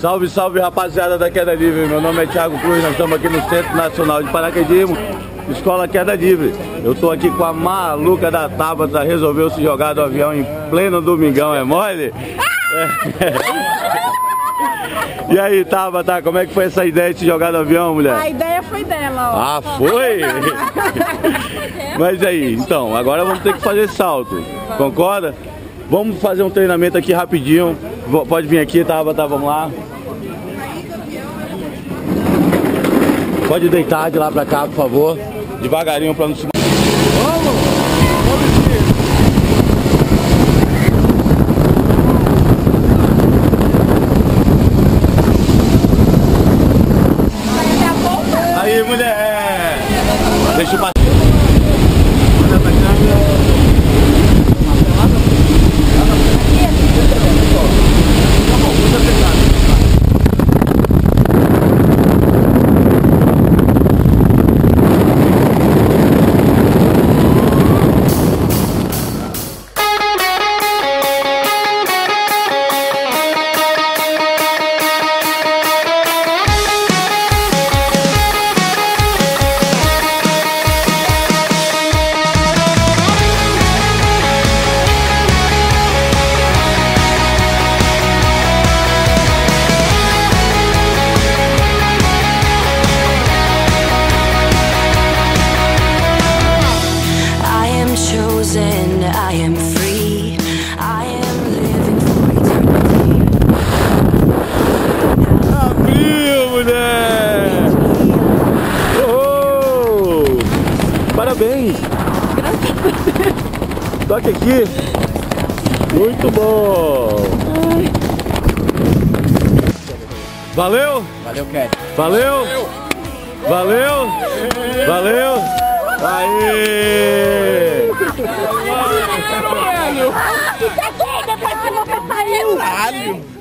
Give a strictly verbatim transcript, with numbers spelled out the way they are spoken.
Salve, salve, rapaziada da Queda Livre. Meu nome é Thiago Cruz, nós estamos aqui no Centro Nacional de Paraquedismo, Escola Queda Livre. Eu tô aqui com a maluca da Tabata, resolveu se jogar do avião em pleno domingão, é mole? É. E aí, Tabata, como é que foi essa ideia de se jogar do avião, mulher? A ideia foi dela, ó. Ah, foi? Mas aí, então, agora vamos ter que fazer salto, concorda? Vamos fazer um treinamento aqui rapidinho. Pode vir aqui, Tabata, vamos lá. Pode deitar de lá pra cá, por favor. Devagarinho pra não se... Vamos! Aí, mulher! Deixa eu passar. I am free. I am living for eternity. Abriu, mulher! Oh! Parabéns! Toque aqui! Muito bom! Valeu? Valeu, Kelly. Valeu? Valeu? Valeu? Aê! Você é doida, depois que você saiu! Caralho!